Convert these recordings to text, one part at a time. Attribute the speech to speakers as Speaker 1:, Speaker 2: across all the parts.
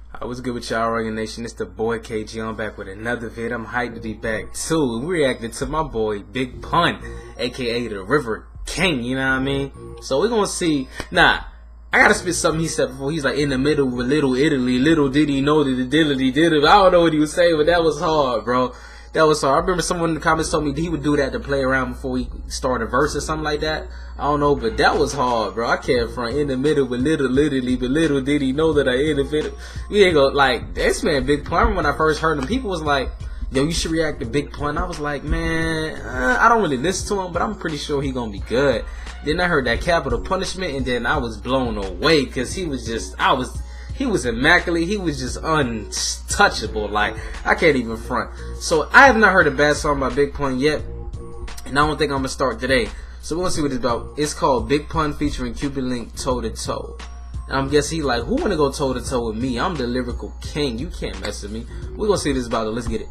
Speaker 1: I was good with y'all, Royal Nation. It's the boy KG. I'm back with another vid. I'm hyped to be back too. We reacted to my boy Big Pun, aka the River King. You know what I mean? So we're gonna see. Nah, I gotta spit something he said before. He's like in the middle with Little Italy. Little did he know that the diddly did it. I don't know what he was saying, but that was hard, bro. That was hard. I remember someone in the comments told me he would do that to play around before he started a verse or something like that. I don't know, but that was hard, bro. I can't front in the middle with Little Italy, but little did he know that I innovated. We ain't gonna like this man, Big Pun. I remember when I first heard him, people was like, "Yo, you should react to Big Pun." I was like, man, I don't really listen to him, but I'm pretty sure he gonna be good. Then I heard that Capital Punishment, and then I was blown away because he was just, he was immaculate. He was just untouchable. Like, I can't even front. So I have not heard a bad song by Big Pun yet, and I don't think I'm gonna start today. So we're gonna see what it's about. It's called Big Pun featuring Cuban Link Toe to Toe. And I'm guessing he like, who wanna go toe to toe with me? I'm the lyrical king. You can't mess with me. We're gonna see what it's about. Let's get it.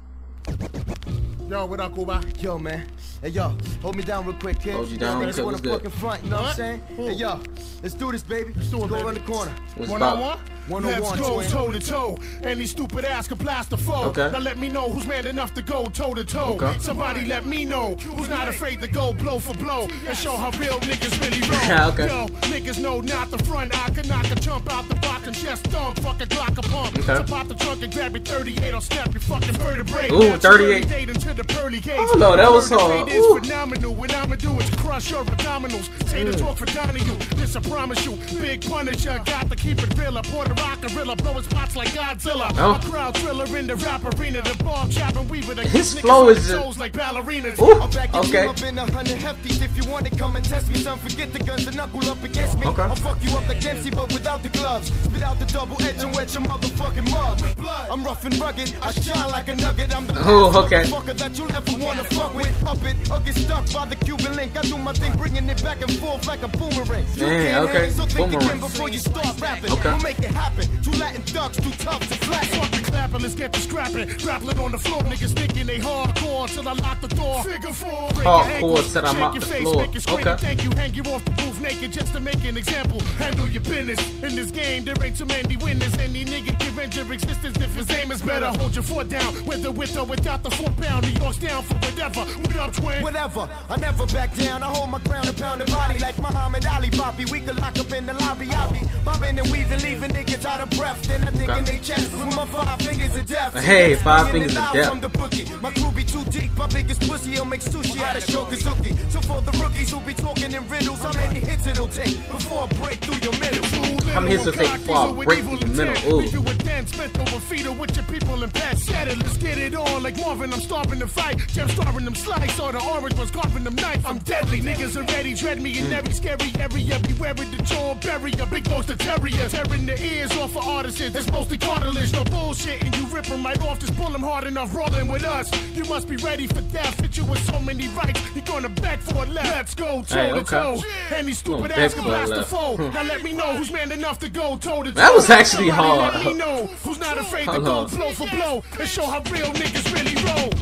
Speaker 2: Yo, what up, Cuban?
Speaker 3: Yo, man. Hey, yo, hold me down real quick, kid.
Speaker 1: Hold you down,
Speaker 3: okay,
Speaker 1: what's good?
Speaker 3: Front, you know what I'm saying? Hey, yo, let's do this, baby.
Speaker 2: Let's do it,
Speaker 3: go
Speaker 2: baby.
Speaker 3: around the corner.
Speaker 1: What's
Speaker 2: One-on-one?
Speaker 3: One-on-one,
Speaker 2: Let's go
Speaker 3: twin.
Speaker 2: toe to toe. Any stupid ass can blast the foe.
Speaker 1: Okay.
Speaker 2: Now let me know who's man enough to go toe to toe.
Speaker 1: Okay.
Speaker 2: Somebody let me know who's not afraid to go blow for blow and show how real niggas really roll.
Speaker 1: Okay.
Speaker 2: Yo, niggas know not the front. I can knock a jump out the box and chest thump. Fucking Glock a pump.
Speaker 1: Okay.
Speaker 2: So pop the trunk and grab your 38 or snap your fucking vertebrae.
Speaker 1: Ooh, 38.
Speaker 2: Into the pearly gates.
Speaker 1: Oh no, that was hard.
Speaker 2: It's phenomenal. What I'ma do is crush your abdominals. Say the talk for Donahue. This I promise you. Big Punisher. Got to keep it real. Puerto Rock gorilla. Blowing spots like Godzilla.
Speaker 1: Oh.
Speaker 2: A crowd thriller in the rap arena. The bomb chopping weaver.
Speaker 1: His flow is just
Speaker 2: like ballerinas.
Speaker 1: Ooh,
Speaker 3: I'll back you
Speaker 1: okay.
Speaker 3: up in 100 hefties. If you want to come and test me, son, forget the guns and knuckle up against me.
Speaker 1: Okay.
Speaker 3: I'll fuck you up like Dempsey, but without the gloves. Without the double edge and wet your motherfucking mug. I'm rough and rugged. I shine like a nugget. I'm the
Speaker 1: Oh, okay.
Speaker 3: motherfucker that you'll ever want to fuck with. Up it or get stuck by the Cuban link. I do my thing, bringing it back and forth like a boomerang. You
Speaker 1: Man,
Speaker 3: can't
Speaker 1: okay.
Speaker 3: hang, so think
Speaker 1: Boomerang.
Speaker 3: again before you start rapping.
Speaker 1: Okay.
Speaker 3: We'll make it happen. Two Latin ducks, too tough to flatten.
Speaker 2: Fuck the clapping, let's get the scrapping. Grappling on the floor, niggas thinking they hardcore till I lock the door. Figure four, break your
Speaker 1: Hardcore
Speaker 2: ankles,
Speaker 1: till I
Speaker 2: shake
Speaker 1: mop
Speaker 2: your
Speaker 1: the
Speaker 2: face,
Speaker 1: floor.
Speaker 2: make it straight,
Speaker 1: Okay.
Speaker 2: thank you, hang you off the booth naked just to make an example. Handle your business. In this game, there ain't too many winners. Any nigga can end your existence if his aim is better. Hold your foot down, whether with or without the 4 pound. New York's down for whatever. What up, twin?
Speaker 3: Whatever, I never back down. I hold my ground and pound the body like Muhammad Ali, Poppy. We could lock up in the lobby. I'll be bobbing and weaving, leaving niggas out of breath. Then I think in they chest with my 5 fingers of death.
Speaker 1: Hey, 5
Speaker 3: Bringing
Speaker 1: fingers
Speaker 3: it
Speaker 1: of
Speaker 3: out
Speaker 1: death.
Speaker 3: from the bookie. My crew be too deep. My biggest pussy, he'll make sushi out of Shokazuki. So for the rookies who be talking in riddles, how many hits it'll take before I break through your middle?
Speaker 1: How many hits will take before I break through the middle? Ooh.
Speaker 2: If you were dead, spent over feeder with your people and pets. Shattered, let's get it on like Marvin. I'm starving to fight. Jeff starving them slice. Or the orange was carving them knife. I'm deadly. Niggas already dread me in every scary area. Beware of the jaw barrier. Big ghost of terrier. Tearing the ears off of artists. It's mostly cartilage. No bullshit. And you rip them right off. Just pull them hard enough. Rolling with us. You must be ready for death. Hit you with so many rights. You're gonna beg for a left. Let's go toe to toe. Any stupid ass can blast the foe. Now let me know who's man enough to go toe to toe.
Speaker 1: That was actually hard.
Speaker 2: Let me know who's not afraid to
Speaker 1: Hold
Speaker 2: go
Speaker 1: on.
Speaker 2: blow for blow and show how real niggas really roll.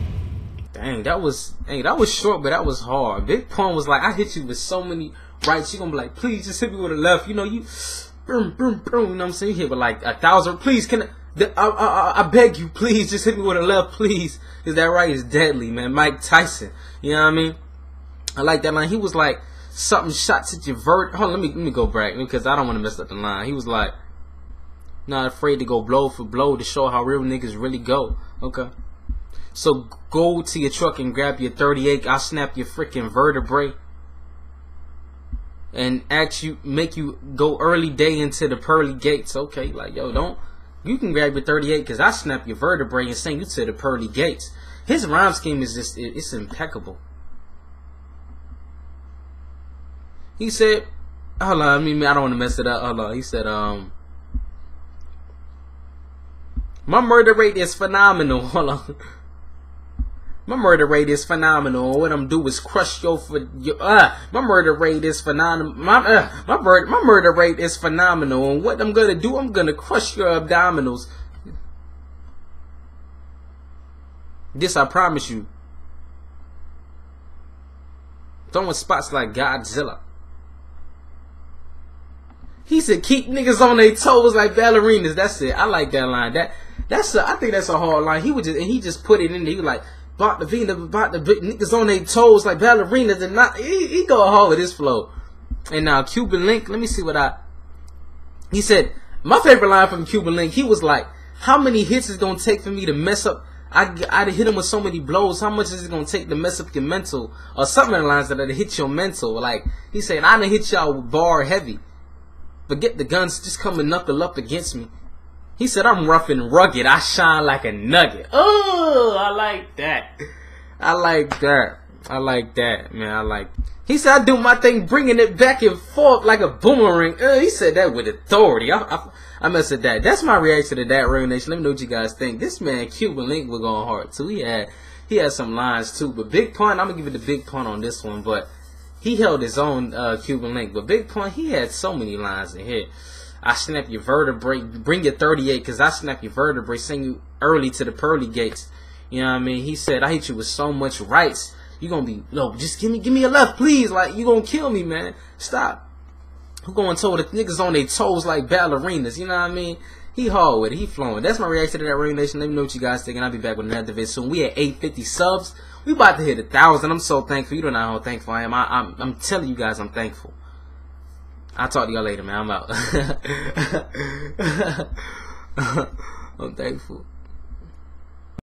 Speaker 1: Dang, that was short, but that was hard. Big Pun was like, I hit you with so many rights. You gonna be like, please just hit me with a left. You know, you boom, boom, boom. You know what I'm saying? You hit with like 1,000. Please, I beg you, please just hit me with a left, please. Cause that right is deadly, man. Mike Tyson. You know what I mean? I like that line. He was like, something shots at your vert. Hold on, let me go back because I don't want to mess up the line. He was like, not afraid to go blow for blow to show how real niggas really go. Okay. So go to your truck and grab your 38. I'll snap your freaking vertebrae and make you go early day into the pearly gates. Okay, like yo, you can grab your 38 because I snap your vertebrae and send you to the pearly gates. His rhyme scheme is just it's impeccable. He said, hold on, I don't want to mess it up. Hold on. He said, my murder rate is phenomenal. Hold on. My murder rate is phenomenal. What I'm do is crush your my murder rate is phenomenal. My murder rate is phenomenal. And what I'm gonna do, I'm gonna crush your abdominals. This I promise you. Throwing spots like Godzilla. He said, keep niggas on their toes like ballerinas. That's it. I like that line. I think that's a hard line. He just put it in there. He was like, about the niggas on their toes like ballerinas. And not, he go hard with his flow. And now Cuban Link, let me see he said, my favorite line from Cuban Link, he was like, how many hits is it going to take for me to mess up? I'd hit him with so many blows. How much is it going to take to mess up your mental? Or something in the lines that I'd hit your mental. Like, he said, I done hit y'all with bar heavy. Forget the guns, just come and knuckle up against me. He said, I'm rough and rugged. I shine like a nugget. Oh, I like that. I like that. I like that, man. He said, I do my thing, bringing it back and forth like a boomerang. He said that with authority. I mess with that. That's my reaction to that, Real Nation. Let me know what you guys think. This man, Cuban Link, was going hard, too. He had some lines, too. But Big Pun, I'm going to give it the Big Pun on this one. But he held his own, Cuban Link. But Big Pun, he had so many lines in here. I snap your vertebrae, bring your 38, because I snap your vertebrae, send you early to the pearly gates. You know what I mean? He said, I hit you with so much rights. You gonna be, no, just give me a left, please. Like, you gonna kill me, man. Stop. Who gonna toe the niggas on their toes like ballerinas? You know what I mean? He hard with it. He flowing. That's my reaction to that, Real Nation. Let me know what you guys think, and I'll be back with another video soon. We at 850 subs. We about to hit 1,000. I'm so thankful. You don't know how thankful I am. I'm telling you guys, I'm thankful. I'll talk to y'all later, man. I'm out. I'm thankful.